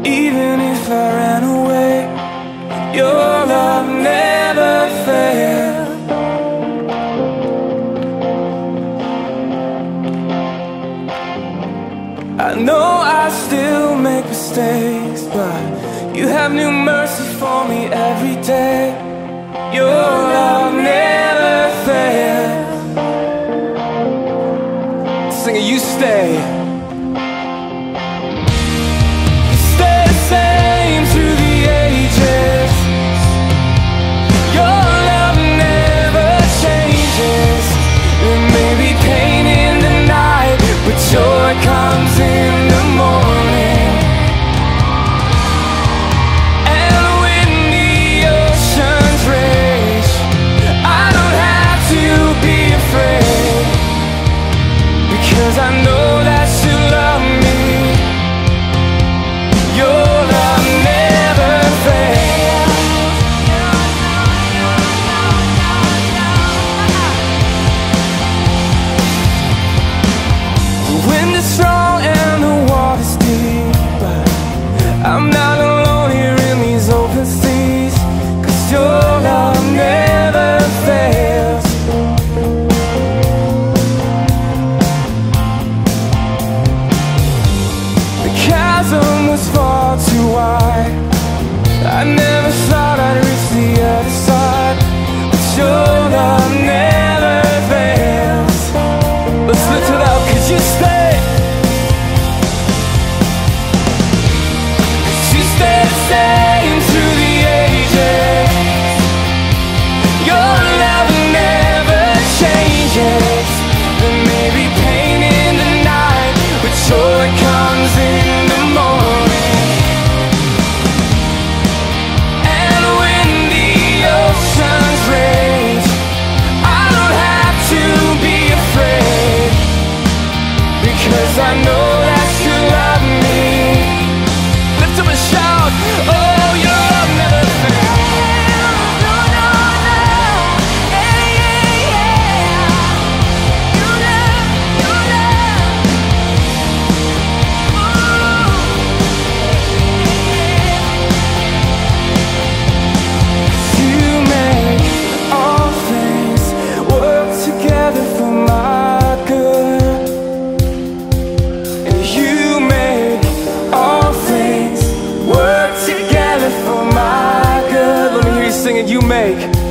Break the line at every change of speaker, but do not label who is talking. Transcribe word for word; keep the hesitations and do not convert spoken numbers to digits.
Even if I ran away, your love never failed. I know I still make mistakes, but you have new mercy for me every day. Your love never fails. Singing, you stay. You stay the same through the ages. Your love never changes. There may be pain in the night, but joy comes in the morning. And when the oceans rage, I don't have to be afraid, because I know that you love me. Your love never fails. The wind is strong and the water's deep, but I'm not alone here in these open seas, 'cause your love never fails. The chasm was far too wide. I never thought I'd reach the other side, but your love never fails. Let's lift it up, 'cause you stay. 'Cause you stay the same through the ages. Your love never changes. There may be pain in the night, but joy comes in the morning. And when the oceans rage, I don't have to be afraid, because I know that you love me. Lift up a shout, oh, your love never fails. No, no, no, yeah, yeah, yeah. You love, you love. You make all things work together for my good. And you make all things work together for my good. Let me hear you singing, you make